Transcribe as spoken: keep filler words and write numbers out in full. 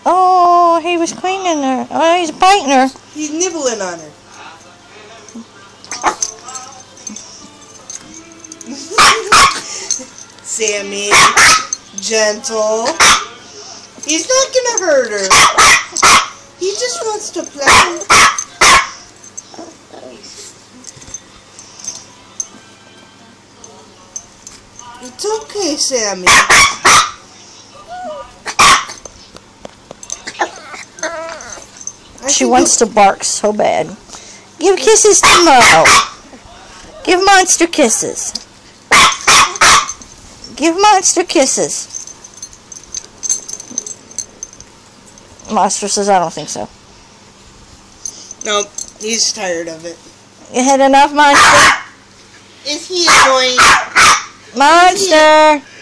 Oh, he was cleaning her. Oh, he's biting her. He's nibbling on her. Sammy, gentle. He's not gonna hurt her. He just wants to play. It's okay, Sammy. She wants to bark so bad. Give kisses to Mo. Give monster kisses. Give monster kisses. Monster says, I don't think so. Nope, he's tired of it. You had enough, Monster? Is he annoying? Monster!